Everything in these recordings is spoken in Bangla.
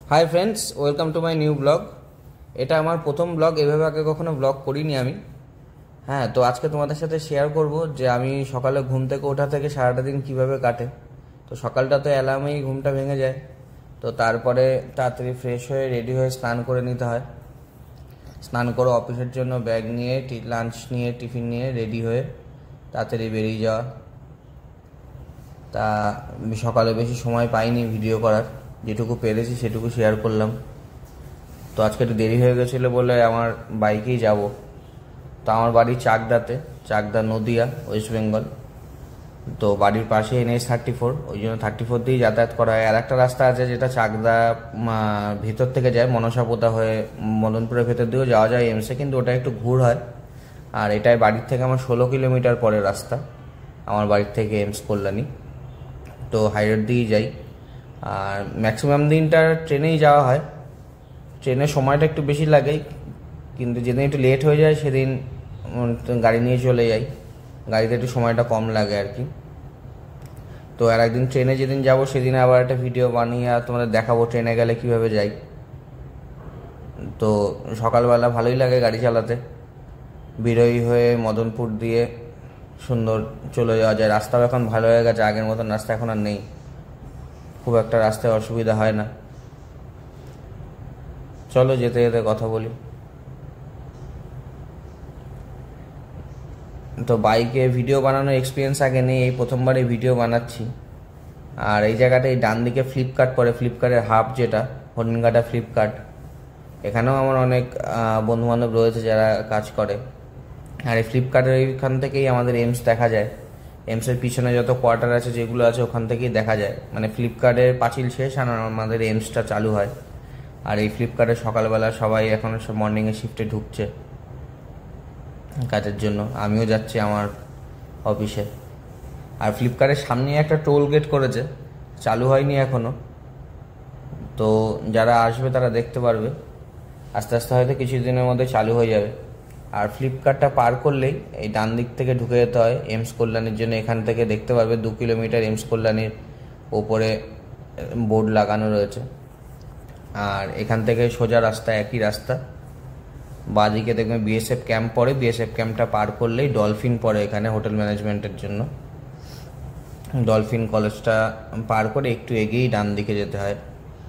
High friends, welcome to my new blog. এটা আমার প্রথম ব্লগ, এভাবে আগে কখনো ব্লগ করিনি আমি। হ্যাঁ, তো আজকে তোমাদের সাথে শেয়ার করব যে আমি সকালে ঘুম থেকে ওঠা থেকে সারাটা দিন কীভাবে কাটে। তো সকালটা তো অ্যালার্মেই ঘুমটা ভেঙে যায়। তো তারপরে তাড়াতাড়ি ফ্রেশ হয়ে রেডি হয়ে স্নান করে নিতে হয়। স্নান করে অফিসের জন্য ব্যাগ নিয়ে লাঞ্চ নিয়ে টিফিন নিয়ে রেডি হয়ে তাড়াতাড়ি বেরিয়ে যাওয়া। তা সকালে বেশি সময় পাইনি ভিডিও করার, যেটুকু পেরেছি সেটুকু শেয়ার করলাম। তো আজকে একটু দেরি হয়ে গেছিলো বলে আমার বাইকেই যাব। তো আমার বাড়ি চাকদা নদিয়া, ওয়েস্ট বেঙ্গল। তো বাড়ির পাশে NH-34, ওই জন্য 34 দিয়েই যাতায়াত করা হয়। আর একটা রাস্তা আছে যেটা চাকদা ভেতর থেকে যায়, মনসাপোতা হয়ে মদনপুরের ভেতর দিয়েও যাওয়া যায় এমসে, কিন্তু ওটা একটু ঘুর হয়। আর এটাই বাড়ির থেকে আমার 16 কিলোমিটার পরের রাস্তা, আমার বাড়ির থেকে এমস কল্যাণী। তো হাই রোড দিয়েই যাই। আর ম্যাক্সিমাম দিনটা ট্রেনেই যাওয়া হয়। ট্রেনের সময়টা একটু বেশি লাগে, কিন্তু যেদিন একটু লেট হয়ে যায় সেদিন গাড়ি নিয়ে চলে যাই। গাড়িতে একটু সময়টা কম লাগে আর কি। তো আর একদিন ট্রেনে যেদিন যাব সেদিন আবার একটা ভিডিও বানিয়ে তোমাদের দেখাবো ট্রেনে গেলে কিভাবে যাই। তো সকালবেলা ভালোই লাগে গাড়ি চালাতে। বিরোহী হয়ে মদনপুর দিয়ে সুন্দর চলে যাওয়া যায়। রাস্তাও এখন ভালো হয়ে গেছে, আগের মতন রাস্তা এখন আর নেই, খুব একটা রাস্তায় অসুবিধা হয় না। চলো যেতে যেতে কথা বলি। তো বাইকে ভিডিও বানানোর এক্সপিরিয়েন্স আগে নেই, এই প্রথমবারই ভিডিও বানাচ্ছি। আর এই জায়গাটা এই ডান দিকে ফ্লিপকার্ট পড়ে, ফ্লিপকার্টের হাব যেটা হরিণঘাটা ফ্লিপকার্ট। এখানেও আমার অনেক বন্ধুবান্ধব রয়েছে যারা কাজ করে। আর এই ফ্লিপকার্টের এইখান থেকেই আমাদের এমস দেখা যায়। এমসের পিছনে যত কোয়ার্টার আছে যেগুলো আছে ওখান থেকেই দেখা যায়, মানে ফ্লিপকার্টের পাঁচিল শেষ আর আমাদের এমসটা চালু হয়। আর এই ফ্লিপকার্টে সকালবেলা সবাই এখন সব মর্নিংয়ে শিফটে ঢুকছে কাজের জন্য, আমিও যাচ্ছি আমার অফিসে। আর ফ্লিপকার্টের সামনে একটা টোল গেট করেছে, চালু হয়নি এখনও। তো যারা আসবে তারা দেখতে পারবে, আস্তে আস্তে হয়তো কিছুদিনের মধ্যে চালু হয়ে যাবে। আর ফ্লিপকার্টটা পার করলেই এই ডান দিক থেকে ঢুকে যেতে হয় এমস কল্যাণীর জন্য। এখান থেকে দেখতে পারবে 2 কিলোমিটার এমস কল্যাণীর ওপরে বোর্ড লাগানো রয়েছে। আর এখান থেকে সোজা রাস্তা, একই রাস্তা, বাঁদিকে দেখবেন BSF ক্যাম্প পড়ে। BSF ক্যাম্পটা পার করলেই ডলফিন পড়ে এখানে হোটেল ম্যানেজমেন্টের জন্য। ডলফিন কলেজটা পার করে একটু এগিয়েই ডান দিকে যেতে হয়।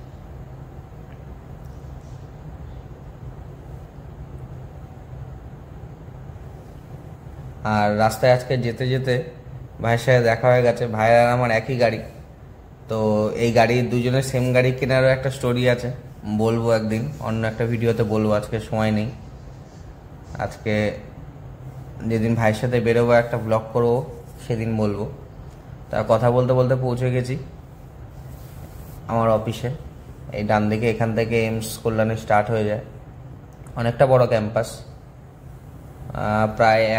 আর রাস্তায় আজকে যেতে যেতে ভাইয়ের সাথে দেখা হয়ে গেছে। ভাইয়ের আর আমার একই গাড়ি। তো এই গাড়ি দুজনের সেম গাড়ি কেনারও একটা স্টোরি আছে, বলবো একদিন, অন্য একটা ভিডিওতে বলবো, আজকে সময় নেই। আজকে যেদিন ভাইয়ের সাথে বেরোবো একটা ব্লগ করবো, সেদিন বলবো। তা কথা বলতে বলতে পৌঁছে গেছি আমার অফিসে। এই ডান দিকে এখান থেকে এমস কল্যাণী স্টার্ট হয়ে যায়। অনেকটা বড় ক্যাম্পাস, প্রায়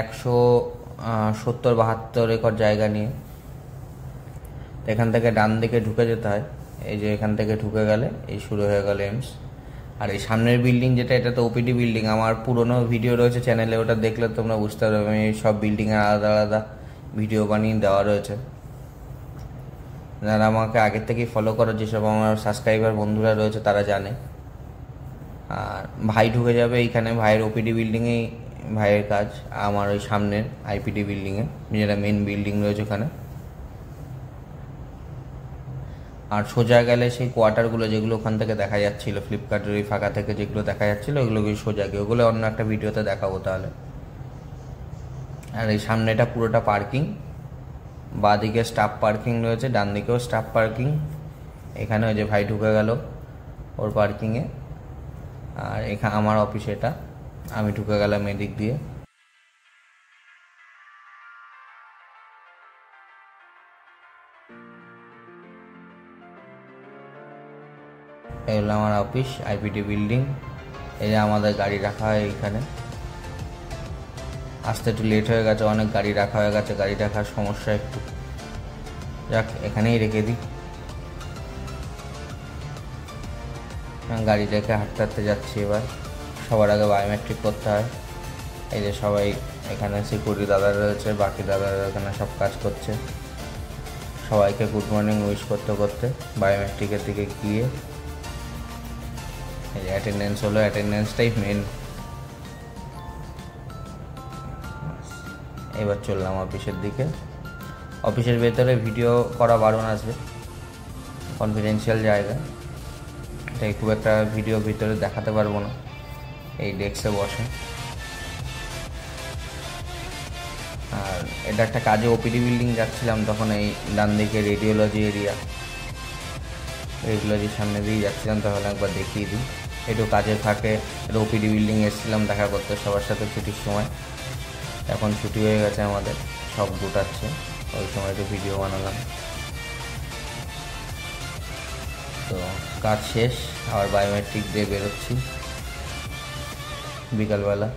170-72 একর জায়গা নিয়ে। এখান থেকে ডান দিকে ঢুকে যেতে হয়। এই যে এখান থেকে ঢুকে গেলে এই শুরু হয়ে গেল এমস। আর এই সামনের বিল্ডিং যেটা, এটা তো OPD বিল্ডিং। আমার পুরনো ভিডিও রয়েছে চ্যানেলে, ওটা দেখলে তোমরা বুঝতে পারবে। আমি সব বিল্ডিংয়ের আলাদা আলাদা ভিডিও বানিয়ে দেওয়া রয়েছে। যারা আমাকে আগের থেকেই ফলো করো, যেসব আমার সাবস্ক্রাইবার বন্ধুরা রয়েছে তারা জানে। আর ভাই ঢুকে যাবে এইখানে, ভাইয়ের OPD বিল্ডিংয়েই ভাইয়ের কাজ। আমার ওই সামনের IPD বিল্ডিংয়ে, যেটা মেন বিল্ডিং রয়েছে ওখানে। আর সোজা গেলে সেই কোয়ার্টারগুলো যেগুলো ওখান থেকে দেখা যাচ্ছিল, ফ্লিপকার্টের ওই ফাঁকা থেকে যেগুলো দেখা যাচ্ছিল, ওগুলো সোজা গিয়ে ওগুলো অন্য একটা ভিডিওতে দেখাবো তাহলে। আর এই সামনেটা পুরোটা পার্কিং, বাঁদিকে স্টাফ পার্কিং রয়েছে, ডান দিকেও স্টাফ পার্কিং। এখানে ওই যে ভাই ঢুকে গেল ওর পার্কিংয়ে। আর এখানে আমার অফিস, এটা আমি ঢুকে গেলাম এদিক দিয়ে। এই হলো আমার অফিস, IPD বিল্ডিং। এই যে আমাদের গাড়ি রাখা হয় এইখানে। আসতে একটু লেট হয়ে গেছে, অনেক গাড়ি রাখা হয়ে গেছে, গাড়ি রাখার সমস্যা একটু, যাক এখানেই রেখে দিই। গাড়ি রেখে হাঁটতে হাঁটতে যাচ্ছি এবার। সবার আগে বায়োমেট্রিক করতে হয়। এই যে সবাই এখানে সিকিউরিটি দাদা রয়েছে, বাকি দাদারা এখানে সব কাজ করছে। সবাইকে গুড মর্নিং উইশ করতে করতে বায়োমেট্রিকের দিকে গিয়ে এই যে অ্যাটেন্ডেন্স হলো, অ্যাটেন্ডেন্সটাই মেন। এবার চললাম অফিসের দিকে। অফিসের ভেতরে ভিডিও করা বারণ আসবে, কনফিডেন্সিয়াল জায়গা, তাই খুব একটা ভিডিও ভিতরে দেখাতে পারবো না। এই ডেস্কে বসে। আর এটা একটা কাজে ওপিডি বিল্ডিং যাচ্ছিলাম, তখন এই ডান দিকে রেডিওলজির সামনে দিয়ে যাচ্ছিলাম, তাহলে একবার দেখিয়ে দিই। একটু কাজে থাকে, এটা ওপিডি বিল্ডিং এসেছিলাম দেখা করতে সবার সাথে ছুটির সময়। এখন ছুটি হয়ে গেছে আমাদের, সব গোটাচ্ছে, ওই সময় একটু ভিডিও বানালাম। তো কাজ শেষ, আবার বায়োমেট্রিক দিয়ে বেরোচ্ছি বিকালবেলা।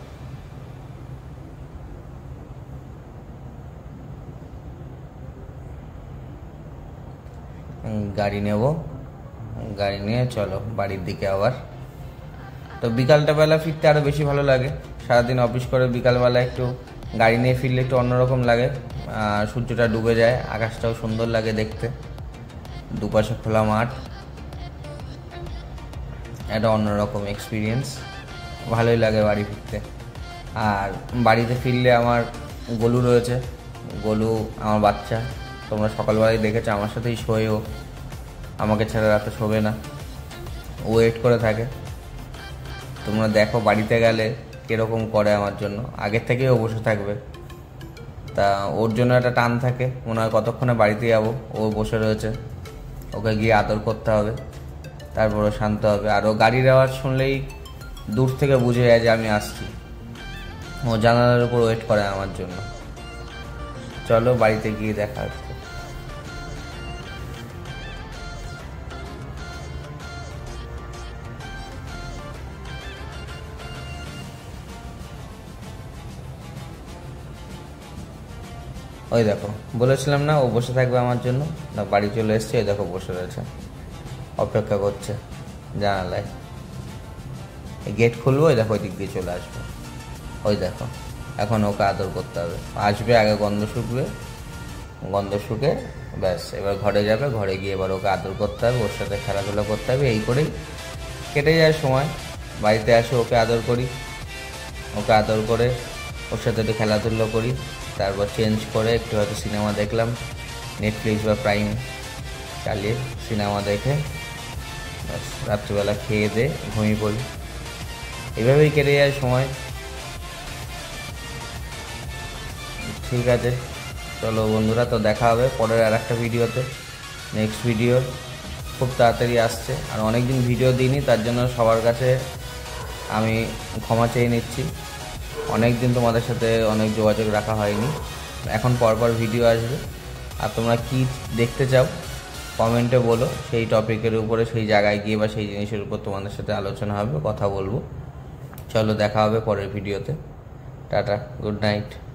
গাড়ি নেব, গাড়ি নিয়ে চলো বাড়ির দিকে আবার। তো বিকালটা বেলা ফিরতে আরও বেশি ভালো লাগে। সারাদিন অফিস করে বিকালবেলা একটু গাড়ি নিয়ে ফিরলে একটু অন্যরকম লাগে। সূর্যটা ডুবে যায়, আকাশটাও সুন্দর লাগে দেখতে, দুপাশে খোলা মাঠ, একটা অন্যরকম এক্সপিরিয়েন্স, ভালোই লাগে বাড়ি ফিরতে। আর বাড়িতে ফিরলে আমার গোলু রয়েছে, গোলু আমার বাচ্চা, তোমরা সকালবেলায় দেখেছো আমার সাথেই শোয়েও, আমাকে ছাড়া রাতে শোবে না, ওয়েট করে থাকে। তোমরা দেখো বাড়িতে গেলে কীরকম করে আমার জন্য, আগের থেকেই ও বসে থাকবে। তা ওর জন্য একটা টান থাকে, মনে হয় কতক্ষণে বাড়িতে যাবো, ও বসে রয়েছে, ওকে গিয়ে আদর করতে হবে, তারপরে শান্ত হবে। আর ও গাড়ির আওয়াজ শুনলেই দূর থেকে বুঝে যায় যে আমি আসছি, ও জানালার উপর ওয়েট করে আমার জন্য। চলো বাড়িতে গিয়ে দেখা হচ্ছে। ওই দেখো, বলেছিলাম না ও বসে থাকবে আমার জন্য, না বাড়ি চলে এসছে, ওই দেখো বসে রয়েছে, অপেক্ষা করছে জানালায়। গেট খুলবো, ওই দেখো ওই দিক দিয়ে চলে আসবে, ওই দেখো। এখন ওকে আদর করতে হবে, আসবে আগে গন্ধ শুকবে, গন্ধ শুকে ব্যাস এবার ঘরে যাবে, ঘরে গিয়ে এবার ওকে আদর করতে হবে, ওর সাথে খেলাধুলা করতে হবে, এই করেই কেটে যায় সময়। বাড়িতে আসে ওকে আদর করি, ওকে আদর করে ওর সাথে একটু খেলাধুলো করি, তারপর চেঞ্জ করে একটু হয়তো সিনেমা দেখলাম, নেটফ্লিক্স বা প্রাইম চালিয়ে সিনেমা দেখে ব্যাস রাত্রিবেলা খেয়ে দিয়ে ঘুমিয়ে পড়ি। এভাবেই কেটে যায় সময়। ঠিক আছে, চলো বন্ধুরা, তো দেখা হবে পরের আর একটা ভিডিওতে। নেক্সট ভিডিও খুব তাড়াতাড়ি আসছে, আর অনেক দিন ভিডিও দিইনি, তার জন্য সবার কাছে আমি ক্ষমা চেয়ে নিচ্ছি। অনেক দিন তোমাদের সাথে অনেক যোগাযোগ রাখা হয়নি, এখন পরপর ভিডিও আসবে। আর তোমরা কি দেখতে চাও কমেন্টে বলো, সেই টপিকের উপরে, সেই জায়গায় গিয়ে বা সেই জিনিসের উপর তোমাদের সাথে আলোচনা হবে, কথা বলবো। চলো দেখা হবে পরের ভিডিওতে। Tata, good night.